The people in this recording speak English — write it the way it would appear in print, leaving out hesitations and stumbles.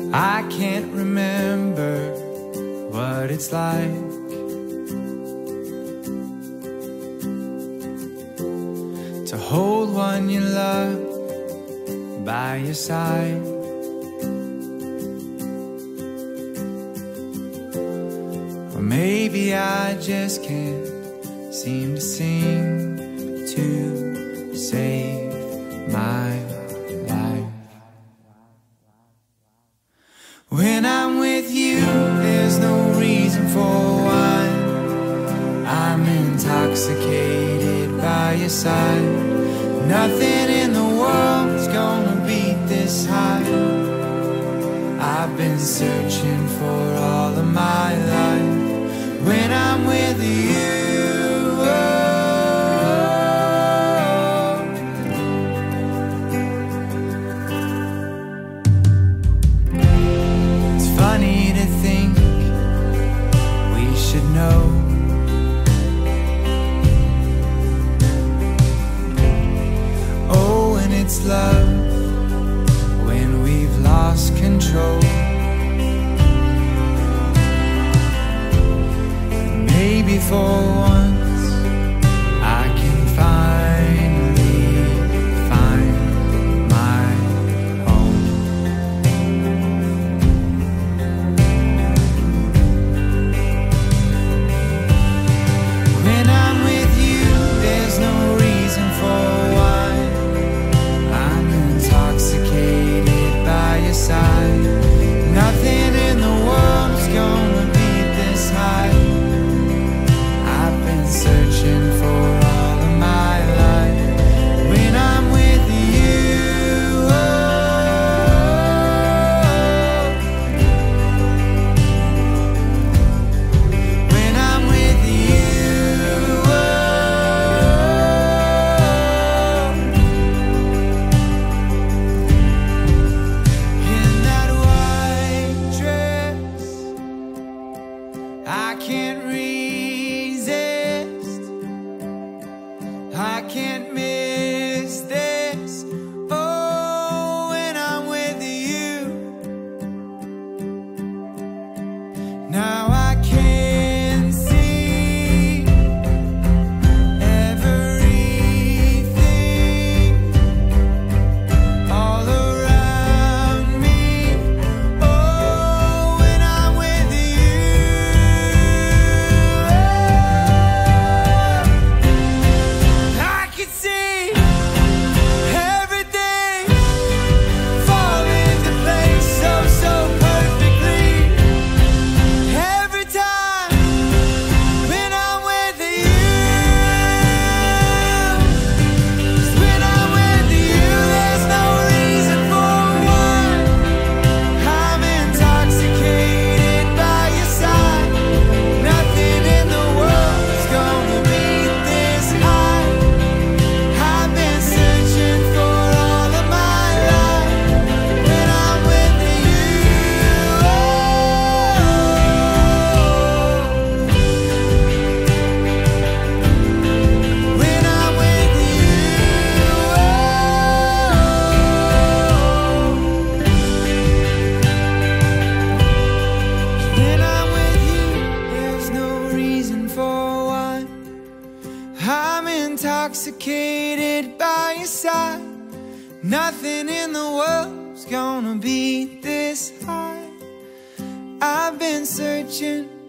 I can't remember what it's like to hold one you love by your side. Or maybe I just can't seem to sing to save my life. When I'm with you, there's no reason for why. I'm intoxicated by your side. Nothing in the world's gonna beat this high. I've been searching for all of my life. When I'm with you, it's funny to think we should know. Oh, and it's love when we've lost control. Maybe for once I can finally find my home. When I'm with you, there's no reason for why. I'm intoxicated by your side. Nothing in the world's gonna beat this high. Searching for all of my life. When I'm with you, oh. When I'm with you, oh. In that white dress, I can't resist. I can't miss this. Oh, when I'm with you. Now I can see everything all around me. Oh, when I'm with you. I can see everything fall into place so perfectly. Every time when I'm with you. 'Cause when I'm with you, there's no reason for why. I'm intoxicated by your side. Nothing in the world's gonna beat this high. I've been searching for all of my life. When I'm with you, oh. When I'm with you, oh. When I'm with you, there's no reason for why. I'm intoxicated by your side. Nothing in the world's gonna beat this high. I've been searching